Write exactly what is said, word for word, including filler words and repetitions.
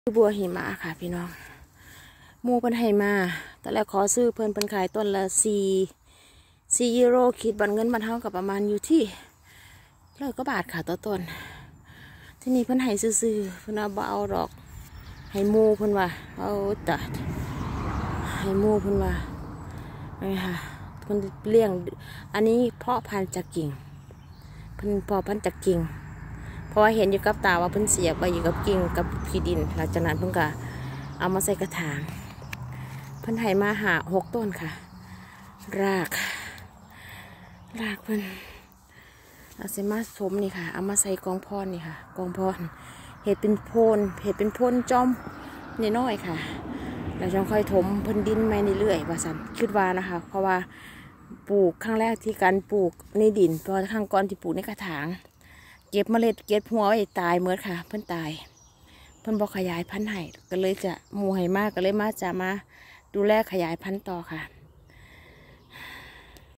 บัวหิมะค่ะพี่น้องหมูเพิ่นให้มาแต่แล้วขอซื้อเพิ่นเพิ่นขายต้นละสี่สี่ยูโรคิดบัตรเงินบัตรเท่ากับประมาณอยู่ที่ร้อยกว่าบาทค่ะต่อต้นที่นี่เพิ่นให้ซื้อเพิ่นเอาบ่เอาดอกให้หมูเพิ่นว่าเอาตัดให้หมูเพิ่นว่านี่ค่ะเพิ่นเลี้ยงอันนี้เพาะพันธุ์จากกิ่งเพิ่นเพาะพันธุ์จากกิ่งเพราะว่าเห็นอยู่กับตาว่าเพิ่นเสียบไปอยู่กับกิ่งกับขี้ดินหลังจากนั้นเพิ่นก็เอามาใส่กระถางเพิ่นให้มาหาหกต้นค่ะรากรากเพิ่นเอาใส่มาสมนี่ค่ะเอามาใส่กองพรนี่ค่ะกองพรเห็ดเป็นโพนเห็ดเป็นโพนจอมน้อยๆค่ะเราจะค่อยถมเพิ่นดินไปเรื่อยๆว่าสันคิดว่านะคะเพราะว่าปลูกครั้งแรกที่การปลูกในดินเพราะครั้งก่อนที่ปลูกในกระถางเก็บเมล็ดเก็บหัวไว้ตายเมื่อค่ะเพิ่นตายเพิ่นบอกขยายพันธุ์ให้ก็เลยจะหมู่ให้มากก็เลยมาจะมาดูแลขยายพันธุ์ต่อค่ะ